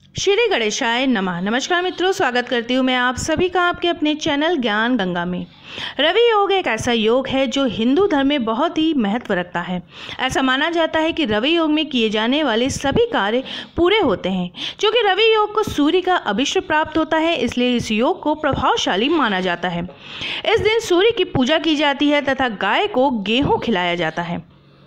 श्री गणेशाय नमः। नमस्कार मित्रों, स्वागत करती हूँ मैं आप सभी का आपके अपने चैनल ज्ञान गंगा में। रवि योग एक ऐसा योग है जो हिंदू धर्म में बहुत ही महत्व रखता है। ऐसा माना जाता है कि रवि योग में किए जाने वाले सभी कार्य पूरे होते हैं। क्योंकि रवि योग को सूर्य का अभिष्ट प्राप्त होता है, इसलिए इस योग को प्रभावशाली माना जाता है। इस दिन सूर्य की पूजा की जाती है तथा गाय को गेहूँ खिलाया जाता है।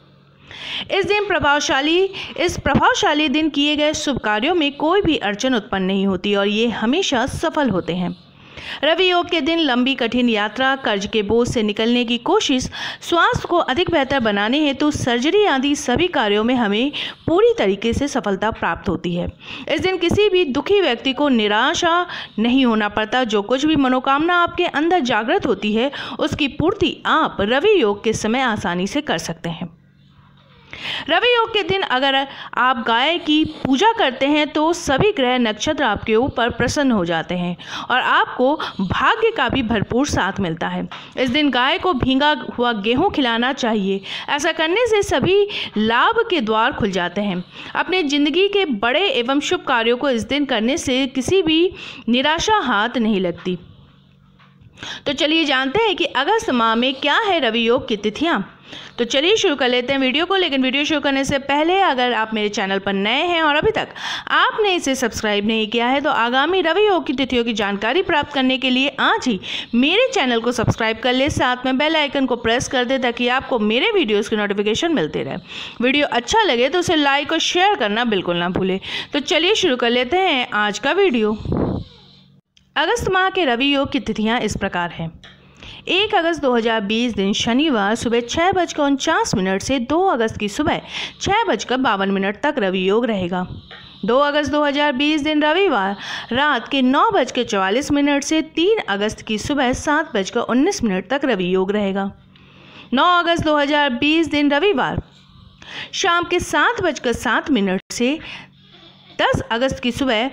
इस प्रभावशाली दिन किए गए शुभ कार्यों में कोई भी अड़चन उत्पन्न नहीं होती और ये हमेशा सफल होते हैं। रवि योग के दिन लंबी कठिन यात्रा, कर्ज के बोझ से निकलने की कोशिश, स्वास्थ्य को अधिक बेहतर बनाने हेतु सर्जरी आदि सभी कार्यों में हमें पूरी तरीके से सफलता प्राप्त होती है। इस दिन किसी भी दुखी व्यक्ति को निराशा नहीं होना पड़ता। जो कुछ भी मनोकामना आपके अंदर जागृत होती है, उसकी पूर्ति आप रवि योग के समय आसानी से कर सकते हैं। रवि योग के दिन अगर आप गाय की पूजा करते हैं तो सभी ग्रह नक्षत्र आपके ऊपर प्रसन्न हो जाते हैं और आपको भाग्य का भी भरपूर साथ मिलता है। इस दिन गाय को भीगा हुआ गेहूं खिलाना चाहिए। ऐसा करने से सभी लाभ के द्वार खुल जाते हैं। अपने जिंदगी के बड़े एवं शुभ कार्यों को इस दिन करने से किसी भी निराशा हाथ नहीं लगती। तो चलिए जानते हैं कि अगस्त माह में क्या है रवि योग की तिथियां। तो चलिए शुरू कर लेते हैं वीडियो को। लेकिन वीडियो शुरू करने से पहले अगर आप मेरे चैनल पर नए हैं और अभी तक आपने इसे सब्सक्राइब नहीं किया है तो आगामी रवि योग की तिथियों की जानकारी प्राप्त करने के लिए आज ही मेरे चैनल को सब्सक्राइब कर ले, साथ में बेल आइकन को प्रेस कर दे ताकि आपको मेरे वीडियोज़ की नोटिफिकेशन मिलते रहे। वीडियो अच्छा लगे तो उसे लाइक और शेयर करना बिल्कुल ना भूलें। तो चलिए शुरू कर लेते हैं आज का वीडियो। अगस्त माह के रवि योग की तिथियां इस प्रकार हैं। 1 अगस्त 2020 दिन शनिवार सुबह 6:49 से 2 अगस्त की सुबह 6:52 तक रवि योग रहेगा। 2 अगस्त 2020 दिन रविवार रात के 9:44 से 3 अगस्त की सुबह 7:19 तक रवि योग रहेगा। 9 अगस्त 2020 दिन रविवार शाम के 7:07 से 10 अगस्त की सुबह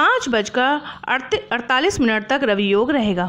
5:48 तक रवि योग रहेगा।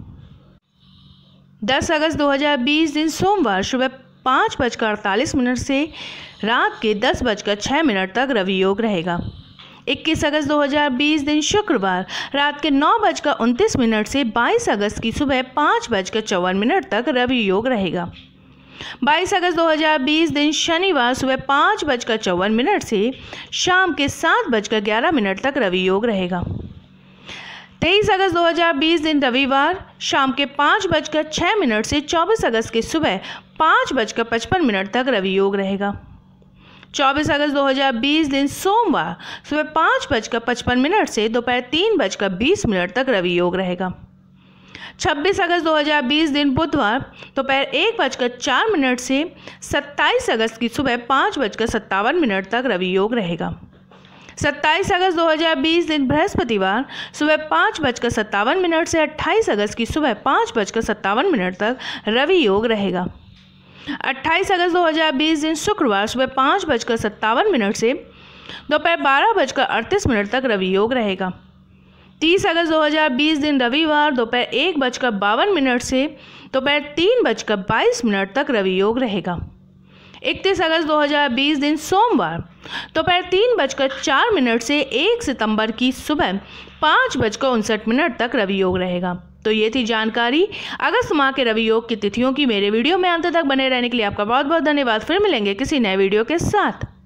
10 अगस्त 2020 दिन सोमवार सुबह 5:48 से रात के 10:06 तक रवि योग रहेगा। 21 अगस्त 2020 दिन शुक्रवार रात के 9:29 से 22 अगस्त की सुबह 5:54 तक रवि योग रहेगा। 22 अगस्त 2020 दिन शनिवार सुबह 5:54 से शाम के 7:11 तक रवि योग रहेगा। 23 अगस्त 2020 दिन रविवार शाम के 5:06 से 24 अगस्त की सुबह 5:55 तक रवि योग रहेगा। 24 अगस्त 2020 दिन सोमवार सुबह 5:55 से दोपहर 3:20 तक रवि योग रहेगा। 26 अगस्त 2020 दिन बुधवार दोपहर 1:04 से 27 अगस्त की सुबह 5:57 तक रवि योग रहेगा। 27 अगस्त 2020 दिन बृहस्पतिवार सुबह 5:57 से 28 अगस्त की सुबह 5:57 तक रवि योग रहेगा। 28 अगस्त 2020 दिन शुक्रवार सुबह 5:57 से दोपहर 12:38 तक रवि योग रहेगा। 30 अगस्त 2020 दिन रविवार दोपहर 1:52 से दोपहर 3:22 तक रवि योग रहेगा। 31 अगस्त 2020 दिन सोमवार दोपहर 3:04 से 1 सितंबर की सुबह 5:59 तक रवि योग रहेगा। तो ये थी जानकारी अगस्त माह के रवि योग की तिथियों की। मेरे वीडियो में अंत तक बने रहने के लिए आपका बहुत बहुत धन्यवाद। फिर मिलेंगे किसी नए वीडियो के साथ।